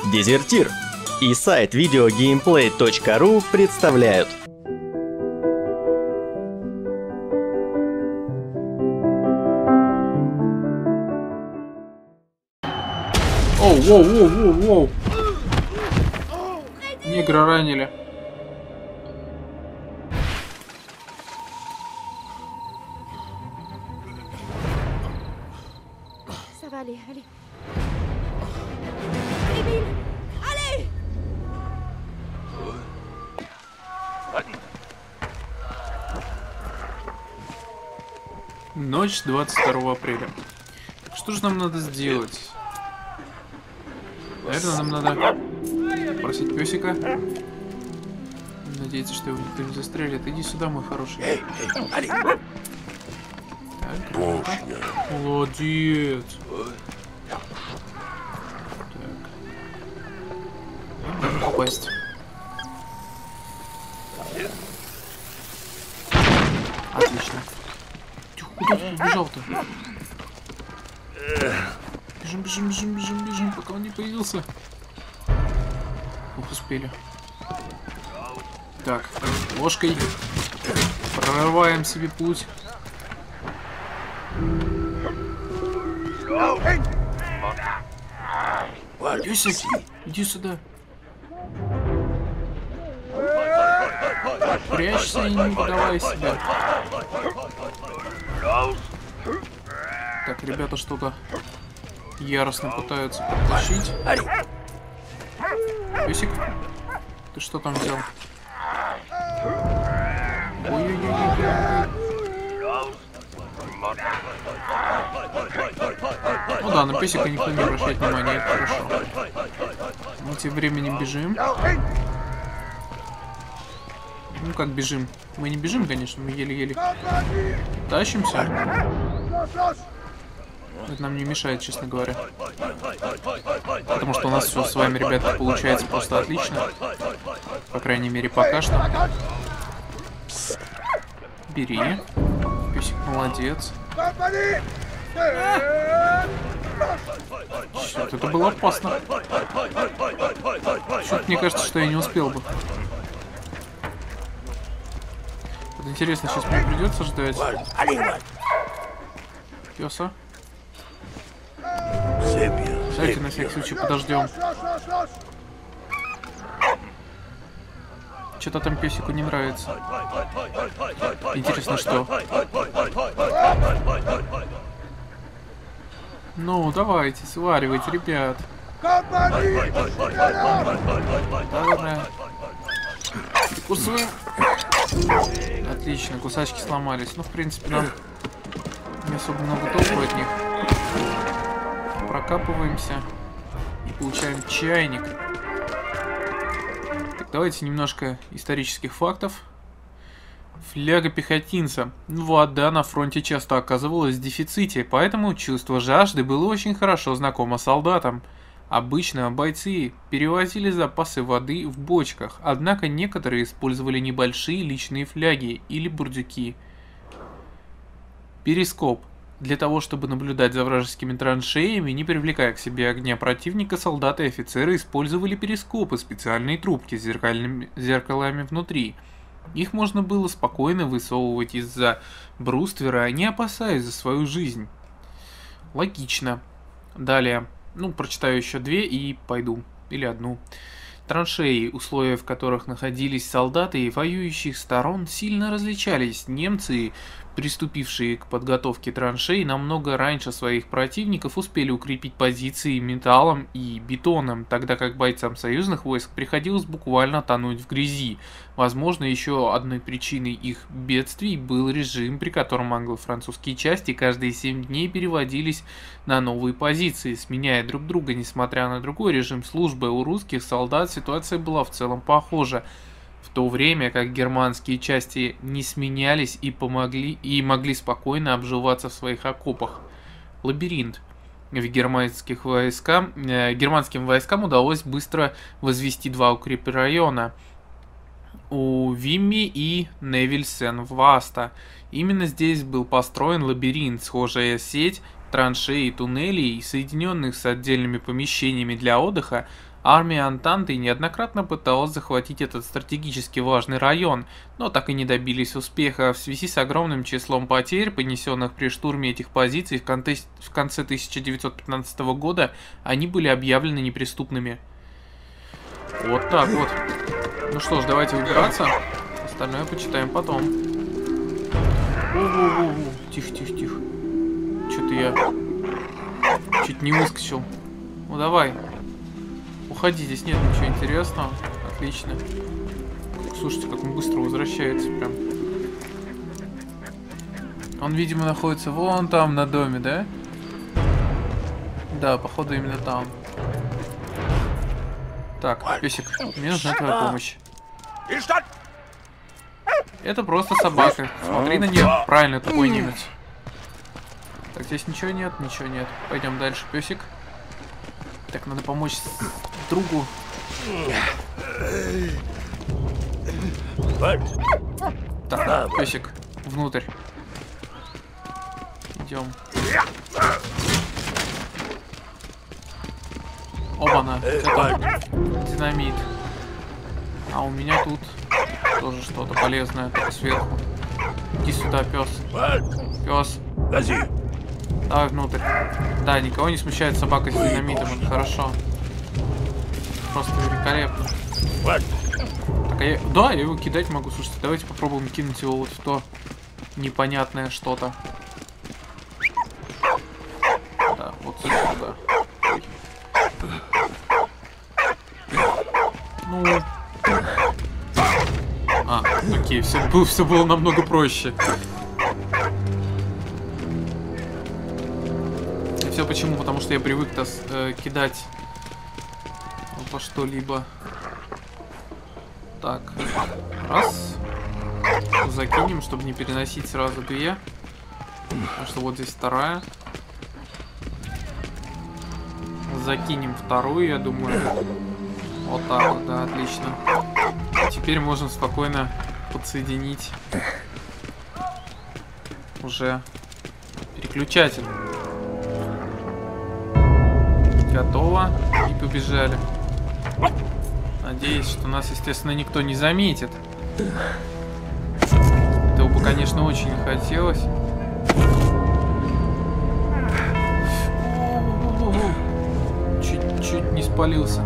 Дезертир и сайт videogameplay.ru представляют. Оу, воу, воу, воу, воу. Негра ранили. Ça va aller, allez. Emile, allez! Ночь 22 апреля. Так что же нам надо сделать? Наверное, нам надо попросить песика. Надеяться, что его никто не застрелит. Иди сюда, мой хороший. Так, молодец. Так. Надо попасть. Отлично. Куда ты побежал-то? Бежим, бежим, бежим, бежим, бежим, пока он не появился. Ух, успели. Так, ложкой прорываем себе путь. Песик, иди сюда. Прячься и не выдавай себя. Так, ребята что-то яростно пытаются подтащить. Песик, ты что там взял? Ой-ой-ой. Ну да, на песика никто не обращает внимания, это хорошо. Мы тем временем бежим. Ну как бежим? Мы не бежим, конечно, мы еле-еле тащимся. Это нам не мешает, честно говоря. Потому что у нас все с вами, ребята, получается просто отлично. По крайней мере, пока что. Бери. Песик молодец. Черт, это было опасно. Черт, мне кажется, что я не успел бы. Вот интересно, сейчас мне придется ждать пёса. Давайте на всякий случай подождем. Что-то там песику не нравится. Интересно, что? Ну, давайте, сваривайте, ребят. Ладно. Кусаем. Отлично, кусачки сломались. Ну, в принципе, нам не особо много толку от них. Прокапываемся и получаем чайник. Так, давайте немножко исторических фактов. Фляга пехотинца. Вода на фронте часто оказывалась в дефиците, поэтому чувство жажды было очень хорошо знакомо солдатам. Обычно бойцы перевозили запасы воды в бочках, однако некоторые использовали небольшие личные фляги или бурдюки. Перископ. Для того, чтобы наблюдать за вражескими траншеями, не привлекая к себе огня противника, солдаты и офицеры использовали перископы, специальные трубки с зеркалами внутри. Их можно было спокойно высовывать из-за бруствера, не опасаясь за свою жизнь. Логично. Далее. Ну, прочитаю еще две и пойду. Или одну. Траншеи, условия в которых находились солдаты и воюющих сторон, сильно различались. Немцы, приступившие к подготовке траншей, намного раньше своих противников успели укрепить позиции металлом и бетоном, тогда как бойцам союзных войск приходилось буквально тонуть в грязи. Возможно, еще одной причиной их бедствий был режим, при котором англо-французские части каждые 7 дней переводились на новые позиции, сменяя друг друга. Несмотря на другой режим службы, у русских солдат ситуация была в целом похожа. В то время как германские части не сменялись и могли спокойно обживаться в своих окопах. Лабиринт. Германским войскам удалось быстро возвести два укрепрайона у Вимми и Невиль-Сен-Васта. Именно здесь был построен лабиринт, схожая сеть траншей и туннелей, соединенных с отдельными помещениями для отдыха, Армия Антанты неоднократно пыталась захватить этот стратегически важный район, но так и не добились успеха. В связи с огромным числом потерь, понесенных при штурме этих позиций, в конце 1915 года они были объявлены неприступными. Вот так вот. Ну что ж, давайте выбираться. Остальное почитаем потом. Тихо, тихо, тихо. Что-то я чуть не выскочил. Ну давай. Уходи, здесь нет ничего интересного. Отлично. Слушайте, как он быстро возвращается прям. Он, видимо, находится вон там на доме, да? Да, походу именно там. Так, песик, мне нужна твоя помощь. Это просто собака. Смотри на нее. Правильно, тупой немец. Так, здесь ничего нет, ничего нет. Пойдем дальше, песик. Так, надо помочь другу. Так, песик, внутрь. Идем. Оба-на, это динамит. А у меня тут тоже что-то полезное, только сверху. Иди сюда, пес. Пес. Давай внутрь. Да, никого не смущает собака с динамитом, это хорошо. Просто великолепно. Так, да, я его кидать могу. Слушайте, давайте попробуем кинуть его вот в то непонятное что-то. Да, вот сюда. Ну. А, окей, все было намного проще. И все почему? Потому что я привык-то кидать во что-либо. Так, раз. Закинем, чтобы не переносить сразу две. Потому что вот здесь вторая. Закинем вторую, я думаю. Вот так вот, да, отлично. Теперь можно спокойно подсоединить уже переключатель. Готово. И побежали. Надеюсь, что нас, естественно, никто не заметит. Этого бы, конечно, очень не хотелось. Чуть не спалился.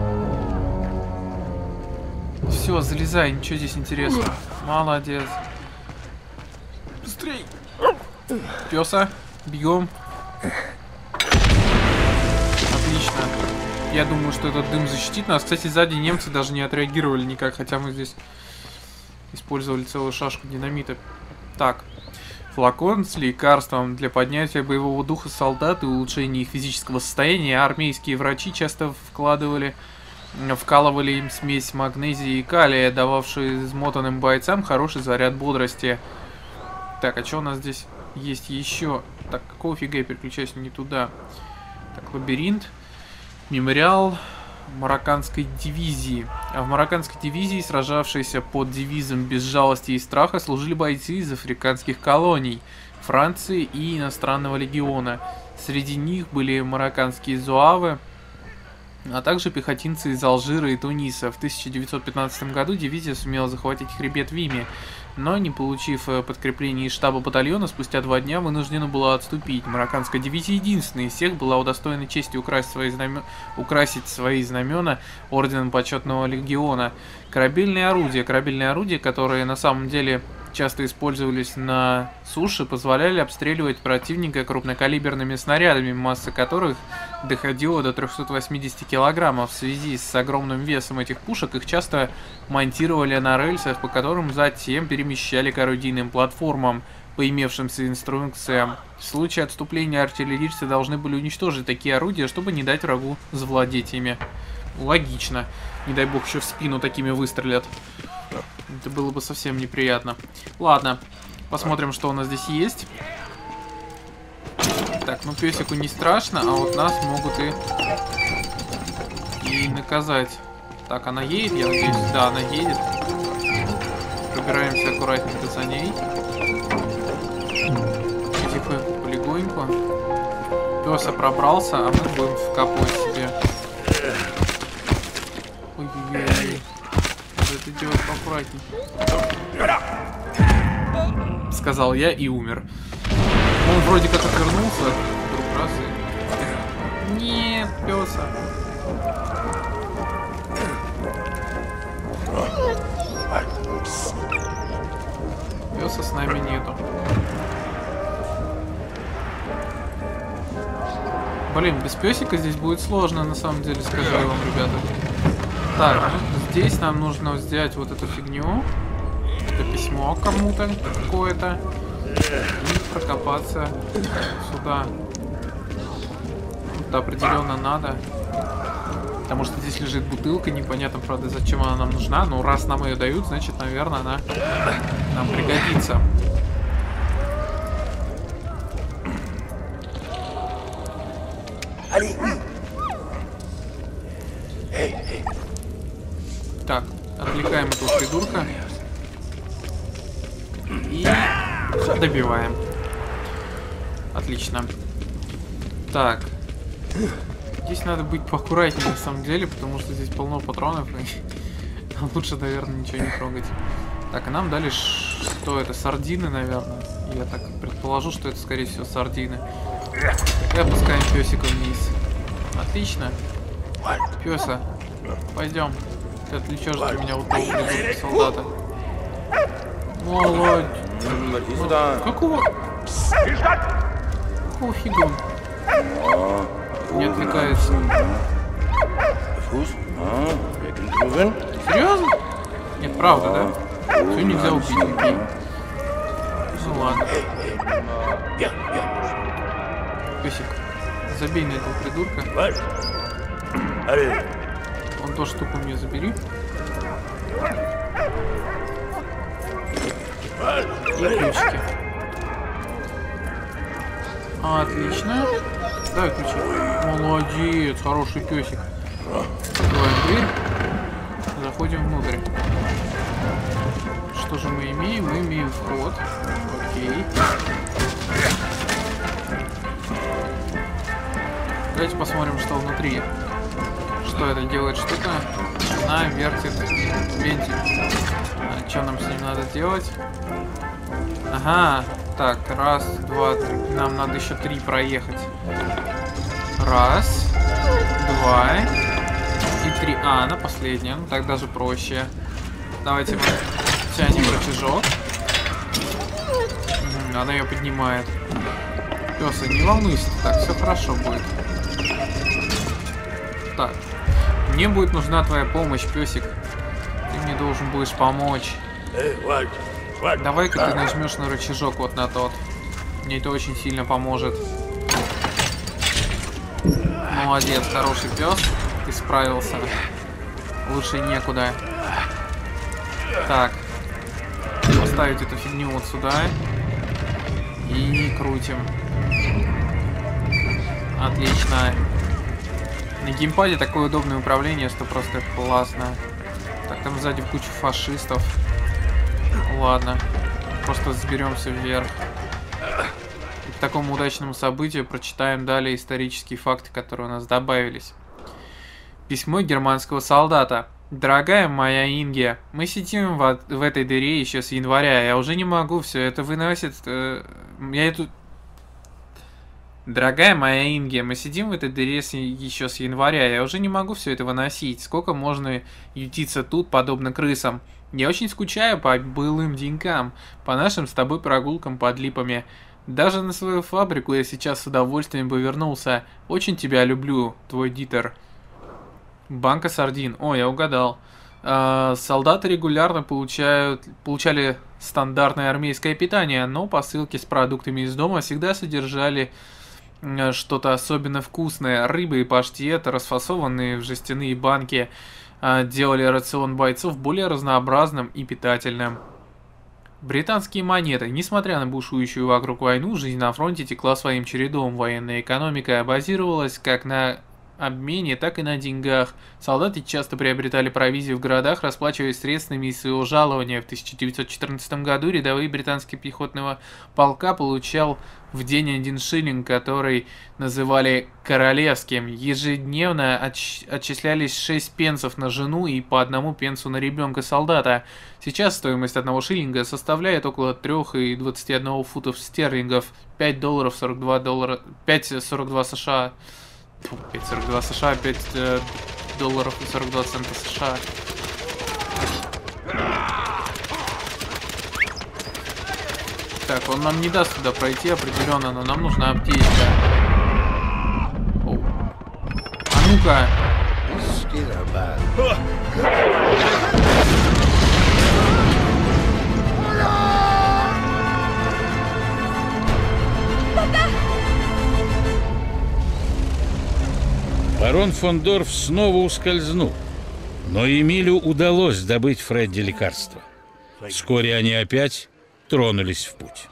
Все, залезай, ничего здесь интересного. Молодец. Быстрей. Пёса, бегом. Отлично. Я думаю, что этот дым защитит нас. Кстати, сзади немцы даже не отреагировали никак, хотя мы здесь использовали целую шашку динамита. Так. Флакон с лекарством для поднятия боевого духа солдат и улучшения их физического состояния. Армейские врачи часто вкалывали им смесь магнезии и калия, дававшую измотанным бойцам хороший заряд бодрости. Так, а что у нас здесь есть еще? Так, какого фига я переключаюсь не туда? Так, лабиринт. Мемориал марокканской дивизии. А в марокканской дивизии, сражавшейся под девизом без жалости и страха, служили бойцы из африканских колоний, Франции и иностранного легиона. Среди них были марокканские зуавы, а также пехотинцы из Алжира и Туниса. В 1915 году дивизия сумела захватить хребет Вими, но, не получив подкрепление из штаба батальона, спустя 2 дня вынуждена была отступить. Марокканская дивизия единственная из всех была удостоена чести украсить свои знамена орденом почетного легиона. Корабельные орудия, которые на самом деле часто использовались на суше, позволяли обстреливать противника крупнокалиберными снарядами, масса которых доходила до 380 килограммов. В связи с огромным весом этих пушек их часто монтировали на рельсах, по которым затем перемещали к орудийным платформам по имевшимся инструкциям. В случае отступления артиллерийцы должны были уничтожить такие орудия, чтобы не дать врагу завладеть ими. Логично. Не дай бог еще в спину такими выстрелят. Это было бы совсем неприятно. Ладно, посмотрим, что у нас здесь есть. Так, ну песику не страшно, а вот нас могут и наказать. Так, она едет, я надеюсь? Да, она едет. Пробираемся аккуратненько за ней. Потихоньку, полегоньку. Пёса пробрался, а мы будем вкапывать себе Аккуратненький, вот поаккуратней. Сказал я и умер. Он вроде как отвернулся, вдруг раз и... Нет, пёса. Пёса с нами нету. Блин, без пёсика здесь будет сложно, на самом деле, скажу я вам, ребята. Так, здесь нам нужно сделать вот эту фигню. Это письмо кому-то какое-то. И прокопаться сюда. Это определенно надо. Потому что здесь лежит бутылка, непонятно, правда, зачем она нам нужна. Но раз нам ее дают, значит, наверное, она нам пригодится. Так, отвлекаем этого придурка. И добиваем. Отлично. Так. Здесь надо быть поаккуратнее на самом деле, потому что здесь полно патронов. И лучше, наверное, ничего не трогать. Так, а нам дали что это? Сардины, наверное. Я так предположу, что это, скорее всего, сардины. И опускаем песика вниз. Отлично. Песа, пойдем. Ты отвлечешь для меня вот того придурка солдата. Молодец. Какого фига он не отвлекается? Серьезно? Нет, правда, да? Все нельзя убить, окей. Ну ладно. Песик, забей на этого придурка. Вон ту штуку мне забери. И ключики. Отлично. Давай ключи. Молодец, хороший песик. Открываем дверь. Заходим внутрь. Что же мы имеем? Мы имеем вход. Окей. Давайте посмотрим, что внутри. Что это делает штука? Она вертит вентиль. А что нам с ним надо делать? Ага. Так, раз, два, три. Нам надо еще 3 проехать. Раз, два и 3. А, она последняя. Ну так даже проще. Давайте мы тянем рычажок. Она ее поднимает. Пёса, не волнуйся, так все хорошо будет. Так. Мне будет нужна твоя помощь, песик. Ты мне должен будешь помочь. Давай-ка ты нажмешь на рычажок вот на тот. Мне это очень сильно поможет. Молодец, хороший пес. Ты справился. Лучше некуда. Так. Поставить эту фигню вот сюда. И крутим. Отлично. На геймпаде такое удобное управление, что просто классно. Так, там сзади куча фашистов. Ладно. Просто заберемся вверх. И к такому удачному событию прочитаем далее исторические факты, которые у нас добавились. Письмо германского солдата. Дорогая моя Инге, мы сидим в этой дыре еще с января. Я уже не могу, все это выносит... Дорогая моя Инге, мы сидим в этой дыре еще с января. Я уже не могу все это выносить. Сколько можно ютиться тут, подобно крысам? Я очень скучаю по былым денькам, по нашим с тобой прогулкам под липами. Даже на свою фабрику я сейчас с удовольствием бы вернулся. Очень тебя люблю, твой Дитер. Банка сардин. О, я угадал. Солдаты регулярно получали стандартное армейское питание, но посылки с продуктами из дома всегда содержали что-то особенно вкусное. Рыба и паштет, расфасованные в жестяные банки, делали рацион бойцов более разнообразным и питательным. Британские монеты. Несмотря на бушующую вокруг войну, жизнь на фронте текла своим чередом. Военная экономика базировалась как на обмене, так и на деньгах. Солдаты часто приобретали провизию в городах, расплачиваясь средствами из своего жалования. В 1914 году рядовой британский пехотного полка получал в день 1 шиллинг, который называли королевским. Ежедневно отчислялись 6 пенсов на жену и по 1 пенсу на ребенка солдата. Сейчас стоимость 1 шиллинга составляет около 3,21 футов стерлингов, $5.42, 5,42 США. 5,42 США, 5 долларов и 42 цента США. Так, он нам не даст туда пройти определенно, но нам нужна аптечка. Оу. А ну-ка! Барон фон Дорф снова ускользнул, но Эмилю удалось добыть Фредди лекарство. Вскоре они опять тронулись в путь.